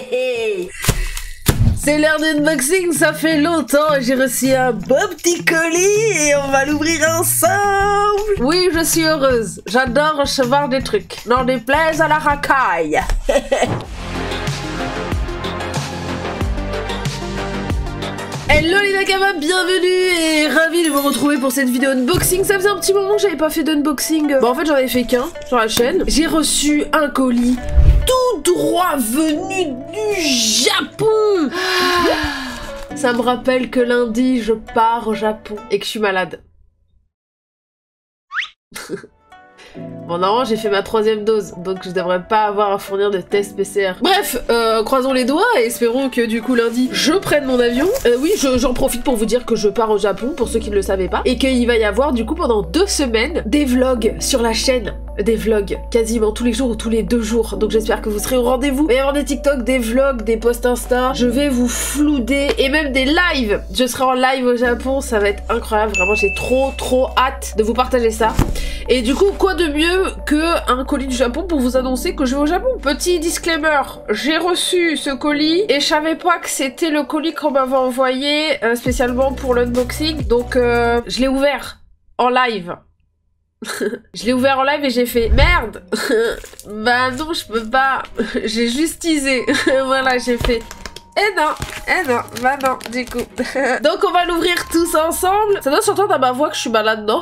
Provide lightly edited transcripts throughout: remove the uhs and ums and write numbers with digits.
C'est l'heure d'unboxing, ça fait longtemps et j'ai reçu un beau petit colis et on va l'ouvrir ensemble. Oui, je suis heureuse. J'adore recevoir des trucs. N'en déplaise à la racaille. Hello les Nakama, bienvenue et ravi de vous retrouver pour cette vidéo unboxing. Ça faisait un petit moment que j'avais pas fait d'unboxing. Bon, en fait j'en avais fait qu'un sur la chaîne. J'ai reçu un colis tout droit venu du Japon. Ça me rappelle que lundi je pars au Japon et que je suis malade. Bon, normalement j'ai fait ma 3e dose, donc je devrais pas avoir à fournir de tests PCR. Bref, croisons les doigts et espérons que du coup lundi je prenne mon avion. Oui, j'en profite pour vous dire que je pars au Japon, pour ceux qui ne le savaient pas, et qu'il va y avoir du coup pendant 2 semaines des vlogs sur la chaîne. Des vlogs quasiment tous les jours ou tous les 2 jours, donc j'espère que vous serez au rendez-vous. Il va y avoir des TikTok, des vlogs, des posts Insta, je vais vous flouder et même des lives. Je serai en live au Japon, ça va être incroyable, vraiment j'ai trop hâte de vous partager ça. Et du coup, quoi de mieux que un colis du Japon pour vous annoncer que je vais au Japon. Petit disclaimer, j'ai reçu ce colis et je savais pas que c'était le colis qu'on m'avait envoyé spécialement pour l'unboxing, donc je l'ai ouvert en live. Je l'ai ouvert en live et j'ai fait merde. Bah non, je peux pas. J'ai juste teasé. Voilà, j'ai fait non, bah non, du coup. Donc on va l'ouvrir tous ensemble. Ça doit s'entendre à ma voix que je suis malade, non?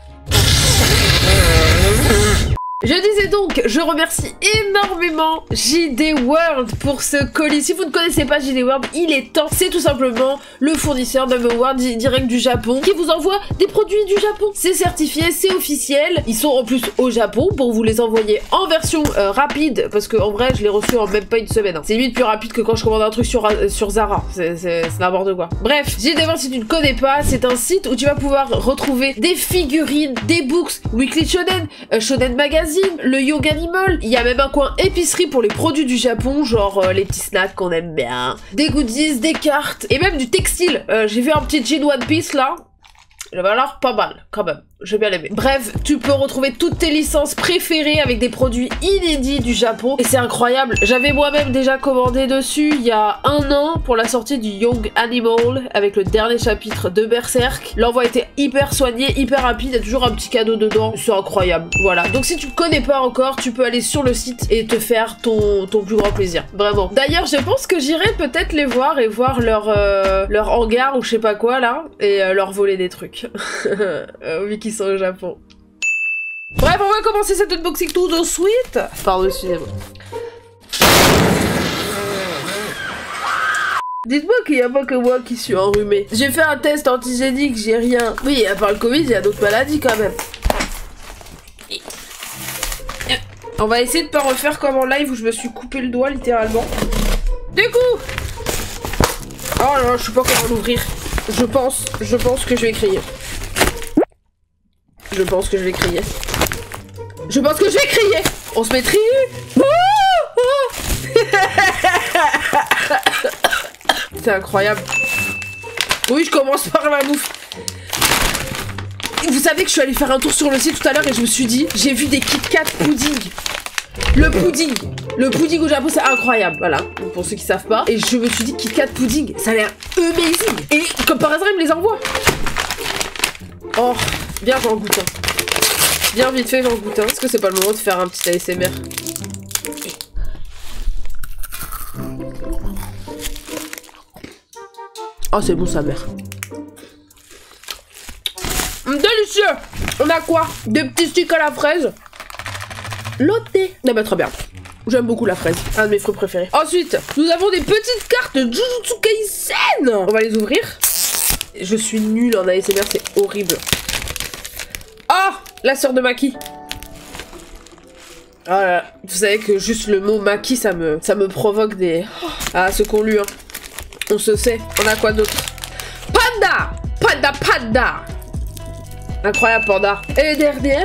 Je disais donc, je remercie énormément JD World pour ce colis. Si vous ne connaissez pas JD World, il est temps. C'est tout simplement le fournisseur number one direct du Japon qui vous envoie des produits du Japon. C'est certifié, c'est officiel. Ils sont en plus au Japon pour vous les envoyer en version rapide, parce qu'en vrai, je l'ai reçu en même pas une semaine. Hein. C'est limite plus rapide que quand je commande un truc sur Zara. C'est n'importe quoi. Bref, JD World, si tu ne connais pas, c'est un site où tu vas pouvoir retrouver des figurines, des books, Weekly Shonen, Shonen Magazine, le Yoga Animal, il y a même un coin épicerie pour les produits du Japon, genre les petits snacks qu'on aime bien, des goodies, des cartes, et même du textile. J'ai vu un petit jean One Piece là, il va l'air pas mal quand même. J'ai bien aimé. Bref, tu peux retrouver toutes tes licences préférées avec des produits inédits du Japon. Et c'est incroyable. J'avais moi-même déjà commandé dessus il y a 1 an pour la sortie du Young Animal avec le dernier chapitre de Berserk. L'envoi était hyper soigné, hyper rapide. Il y a toujours un petit cadeau dedans. C'est incroyable. Voilà. Donc si tu connais pas encore, tu peux aller sur le site et te faire ton plus grand plaisir. Vraiment. D'ailleurs, je pense que j'irai peut-être les voir et voir leur hangar ou je sais pas quoi là. Et leur voler des trucs. Oui, qui sont au Japon. Bref, on va commencer cette unboxing tout de suite. Pardon, excusez-moi. Dites-moi qu'il n'y a pas que moi qui suis enrhumée. J'ai fait un test antigénique, j'ai rien. Oui, à part le Covid, il y a d'autres maladies quand même. On va essayer de pas refaire comme en live où je me suis coupé le doigt littéralement. Du coup, oh là là, je sais pas comment l'ouvrir. Je pense que je vais crier. Je pense que je vais crier. Je pense que je vais crier. On se met trié. C'est incroyable. Oui, je commence par la bouffe. Vous savez que je suis allée faire un tour sur le site tout à l'heure et je me suis dit, j'ai vu des Kit Kat pudding. Le pudding au Japon c'est incroyable, voilà, pour ceux qui savent pas. Et je me suis dit Kit Kat pudding, ça a l'air amazing. Et comme par hasard, ils me les envoient. Oh, viens, j'en goûte un. Viens vite fait, j'en goûte un. Est-ce que c'est pas le moment de faire un petit ASMR? Oh, c'est bon, sa mère. Délicieux. On a quoi? Des petits sticks à la fraise. Loté. Ah bah très bien. J'aime beaucoup la fraise. Un de mes fruits préférés. Ensuite, nous avons des petites cartes Jujutsu Kaisen. On va les ouvrir. Je suis nulle en ASMR, c'est horrible. Oh, la sœur de Maki. Oh là là. Vous savez que juste le mot Maki, ça me provoque des... Ah, ce qu'on lui, hein. On se sait. On a quoi d'autre? Panda. Panda. Incroyable, Panda. Et dernière...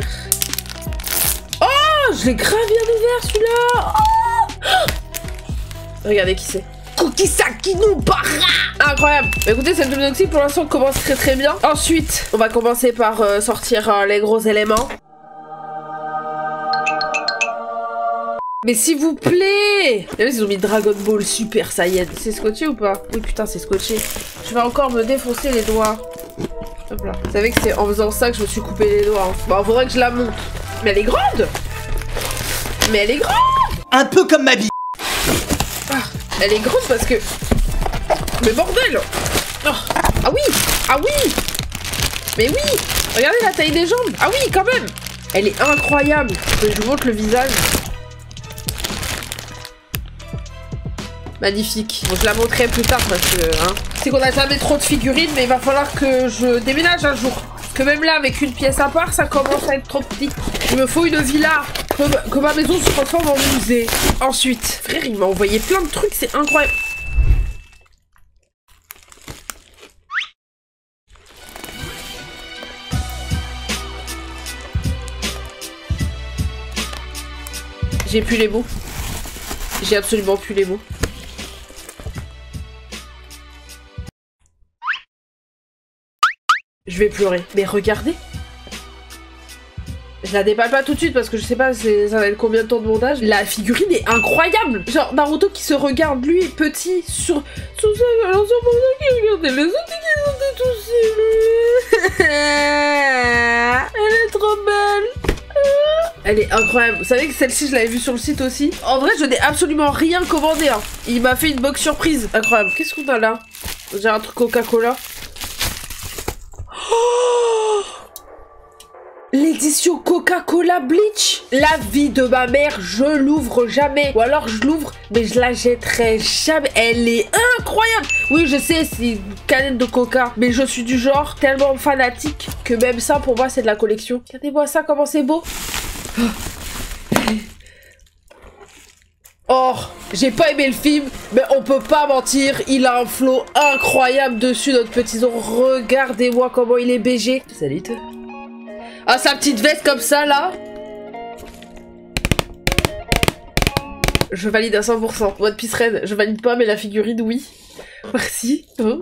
Oh, je l'ai grave bien ouvert, celui-là. Oh. Regardez qui c'est. Kukisaki no Bara. Incroyable. Écoutez, cette unboxing pour l'instant commence très bien. Ensuite, on va commencer par sortir les gros éléments. Mais s'il vous plaît! Ils ont mis Dragon Ball Super Saiyan. C'est scotché ou pas? Oui, putain, c'est scotché. Je vais encore me défoncer les doigts. Hop là. Vous savez que c'est en faisant ça que je me suis coupé les doigts. Hein. Bon, faudrait que je la monte. Mais elle est grande! Mais elle est grande! Un peu comme ma vie! Ah, elle est grande parce que... Mais bordel! Oh. Ah oui! Ah oui! Mais oui! Regardez la taille des jambes! Ah oui, quand même! Elle est incroyable! Je vous montre le visage. Magnifique. Bon, je la montrerai plus tard parce que... Hein, c'est qu'on a jamais trop de figurines, mais il va falloir que je déménage un jour. Parce que même là, avec une pièce à part, ça commence à être trop petit. Il me faut une villa. Que ma maison se transforme en musée. Ensuite, frère, il m'a envoyé plein de trucs, c'est incroyable. J'ai plus les mots. J'ai absolument plus les mots. Je vais pleurer. Mais regardez. Je la déballe pas tout de suite parce que je sais pas ça va être combien de temps de montage. La figurine est incroyable. Genre Naruto qui se regarde lui petit sur sa balance qui regardait les autres qui sont tous. Elle est trop belle. Elle est incroyable. Vous savez que celle-ci, je l'avais vue sur le site aussi. En vrai, je n'ai absolument rien commandé. Hein. Il m'a fait une box surprise. Incroyable. Qu'est-ce qu'on a là? J'ai un truc Coca-Cola. Oh, l'édition Coca-Cola Bleach. La vie de ma mère, je l'ouvre jamais. Ou alors je l'ouvre, mais je la jetterai jamais. Elle est incroyable. Oui, je sais, c'est une canette de Coca. Mais je suis du genre tellement fanatique que même ça, pour moi, c'est de la collection. Regardez-moi ça, comment c'est beau. Oh, j'ai pas aimé le film, mais on peut pas mentir, il a un flow incroyable dessus, notre petit Zoro. Regardez-moi comment il est BG. Salut toi. Ah, sa petite veste comme ça, là. Je valide à 100%. One Piece Red, je valide pas, mais la figurine, oui. Merci. Oh.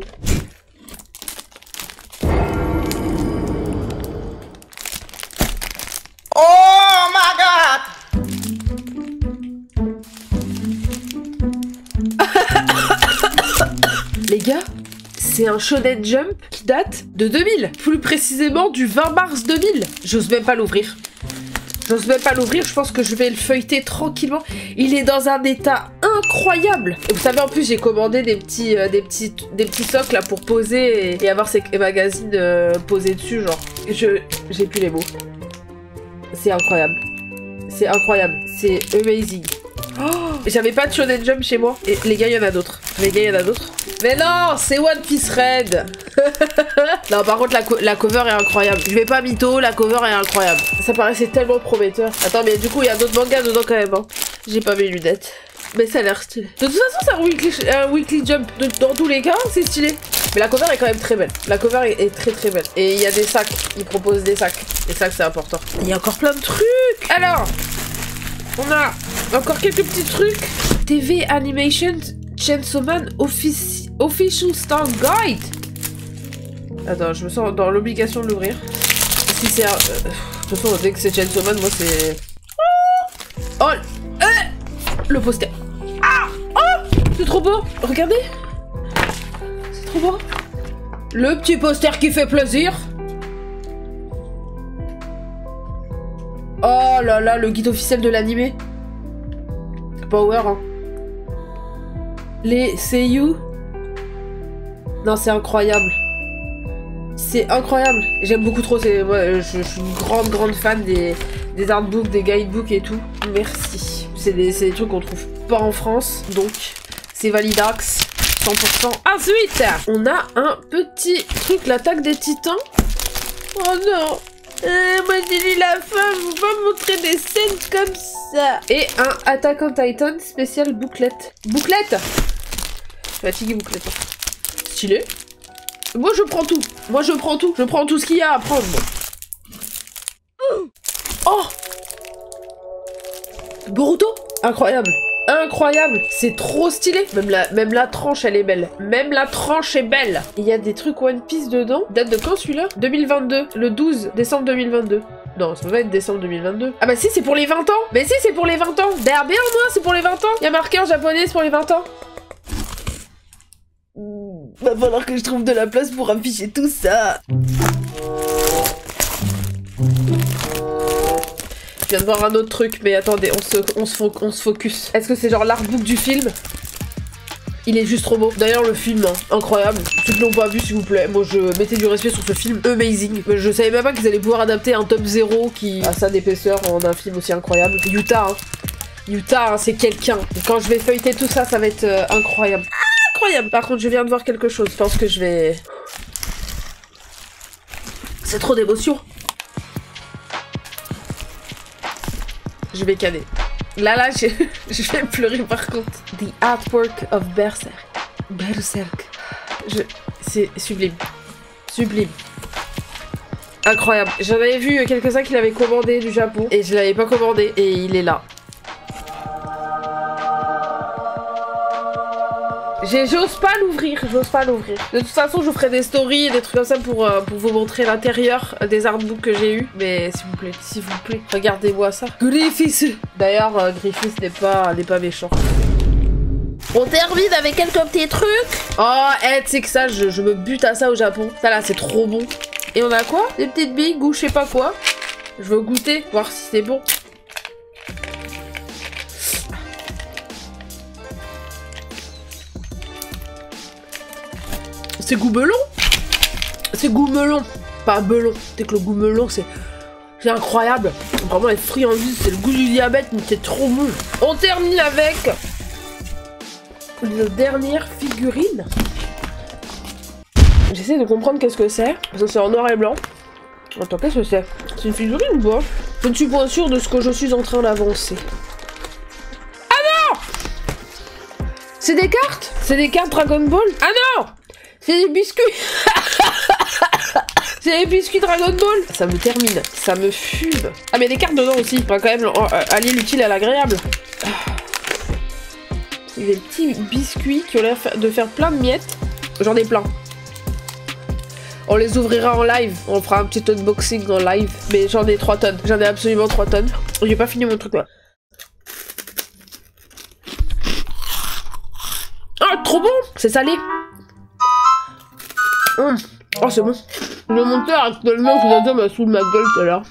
Les gars, c'est un Shonen Jump qui date de 2000. Plus précisément du 20 mars 2000. J'ose même pas l'ouvrir. J'ose même pas l'ouvrir, je pense que je vais le feuilleter tranquillement. Il est dans un état incroyable. Et vous savez, en plus, j'ai commandé des petits socles là pour poser et avoir ces magazines posés dessus, genre. J'ai plus les mots. C'est incroyable. C'est incroyable. C'est amazing. Oh, j'avais pas de Shonen Jump chez moi. Et les gars, il y en a d'autres. Les gars, il y en a d'autres. Mais non, c'est One Piece Red. Non, par contre, la cover est incroyable. Je vais pas mytho, la cover est incroyable. Ça paraissait tellement prometteur. Attends, mais du coup, il y a d'autres mangas dedans quand même. Hein. J'ai pas mes lunettes. Mais ça a l'air stylé. De toute façon, c'est un weekly jump. Dans tous les cas, c'est stylé. Mais la cover est quand même très belle. La cover est très très belle. Et il y a des sacs. Ils proposent des sacs. Les sacs, c'est important. Il y a encore plein de trucs. Alors, on a encore quelques petits trucs. TV Animation Chainsaw Man Official Star Guide. Attends, je me sens dans l'obligation de l'ouvrir. Si c'est un... de toute façon, dès que c'est Chainsaw Man, moi c'est... Oh, le poster. Ah, oh, c'est trop beau. Regardez. C'est trop beau. Le petit poster qui fait plaisir. Oh là là, le guide officiel de l'animé. Power, hein. Les seiyuu. Non, c'est incroyable. C'est incroyable. J'aime beaucoup trop. Ouais, je suis une grande fan des artbooks, des guidebooks et tout. Merci. C'est des trucs qu'on trouve pas en France. Donc, c'est validax. 100%. Ensuite, on a un petit truc, l'attaque des titans. Oh non. Moi j'ai lu la fin, je veux pas montrer des scènes comme ça. Et un Attack on Titan spécial bouclette. Bouclette. Fatigué bouclette. Stylé. Moi je prends tout. Moi je prends tout. Je prends tout ce qu'il y a à prendre. Moi. Oh, Boruto. Incroyable. Incroyable, c'est trop stylé. Même la tranche, elle est belle. Même la tranche est belle. Il y a des trucs One Piece dedans. Date de quand celui-là? 2022, le 12 décembre 2022. Non, ça peut pas être décembre 2022. Ah bah si, c'est pour les 20 ans. Mais si, c'est pour les 20 ans. Derrière moi, c'est pour les 20 ans. Il y a marqué en japonais, c'est pour les 20 ans. Va falloir que je trouve de la place pour afficher tout ça. Je viens de voir un autre truc, mais attendez, on se focus. Est-ce que c'est genre l'artbook du film? Il est juste trop beau. D'ailleurs, le film, hein, incroyable. Ceux qui l'ont pas vu, s'il vous plaît. Moi, je mettais du respect sur ce film. Amazing. Je savais même pas qu'ils allaient pouvoir adapter un top 0 qui a ça d'épaisseur en un film aussi incroyable. Utah, hein. Utah, hein, c'est quelqu'un. Quand je vais feuilleter tout ça, ça va être incroyable. Incroyable. Par contre, je viens de voir quelque chose. Je pense que je vais... C'est trop d'émotion. Je vais canner. Là, je vais pleurer par contre. The Artwork of Berserk. Berserk. C'est sublime. Sublime. Incroyable. J'en avais vu quelques-uns qui l'avaient commandé du Japon. Et je l'avais pas commandé. Et il est là. J'ose pas l'ouvrir, j'ose pas l'ouvrir. De toute façon, je vous ferai des stories et des trucs comme ça pour vous montrer l'intérieur des artbooks que j'ai eu. Mais s'il vous plaît, regardez-moi ça. Griffiths. D'ailleurs, Griffiths n'est pas méchant. On termine avec quelques petits trucs. Oh, tu sais que ça, je me bute à ça au Japon. Ça là, c'est trop bon. Et on a quoi? Des petites billes ou je sais pas quoi. Je veux goûter, voir si c'est bon. C'est goût melon. C'est goût melon. Pas melon. C'est que le goût melon, c'est incroyable. Vraiment, les friandises, c'est le goût du diabète, mais c'est trop bon. On termine avec une dernière figurine. J'essaie de comprendre qu'est-ce que c'est. Parce que c'est en noir et blanc. Attends, qu'est-ce que c'est? C'est une figurine ou pas? Je ne suis pas sûre de ce que je suis en train d'avancer. Ah non! C'est des cartes? C'est des cartes Dragon Ball? Ah non! C'est des biscuits. C'est des biscuits Dragon Ball. Ça me termine, ça me fume. Ah mais des cartes dedans aussi. On va quand même allier l'utile à l'agréable. C'est des petits biscuits qui ont l'air de faire plein de miettes. J'en ai plein. On les ouvrira en live. On fera un petit unboxing en live. Mais j'en ai 3 tonnes. J'en ai absolument 3 tonnes. J'ai pas fini mon truc là. Ah, trop bon. C'est salé. Oh, c'est bon. Le monteur actuellement qui vient de me sous de ma gueule tout à l'heure.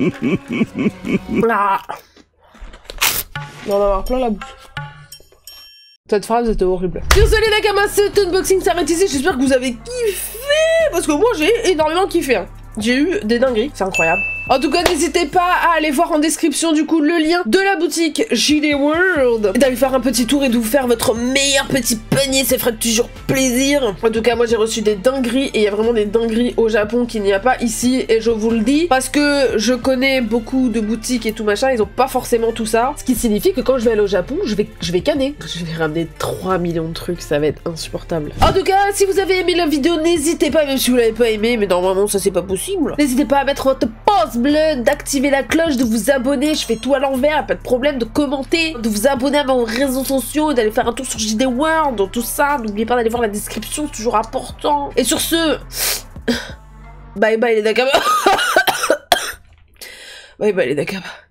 Ah. On va en avoir plein la bouche. Cette phrase était horrible. Sur ce les Nakamas, cet unboxing s'arrête ici. J'espère que vous avez kiffé. Parce que moi j'ai énormément kiffé. Hein. J'ai eu des dingueries, c'est incroyable. En tout cas, n'hésitez pas à aller voir en description du coup le lien de la boutique JD World. Et d'aller faire un petit tour et de vous faire votre meilleur petit panier, ça ferait toujours plaisir. En tout cas, moi j'ai reçu des dingueries et il y a vraiment des dingueries au Japon qu'il n'y a pas ici. Et je vous le dis parce que je connais beaucoup de boutiques et tout machin, ils ont pas forcément tout ça. Ce qui signifie que quand je vais aller au Japon, je vais canner. Je vais ramener 3 millions de trucs, ça va être insupportable. En tout cas, si vous avez aimé la vidéo, n'hésitez pas, même si vous l'avez pas aimé, mais normalement ça c'est pas possible. N'hésitez pas à mettre votre pouce bleu, d'activer la cloche, de vous abonner, je fais tout à l'envers, pas de problème, de commenter, de vous abonner à mes réseaux sociaux, d'aller faire un tour sur JD World, tout ça, n'oubliez pas d'aller voir la description, c'est toujours important. Et sur ce, bye bye les Nakamas. Bye bye les Nakamas.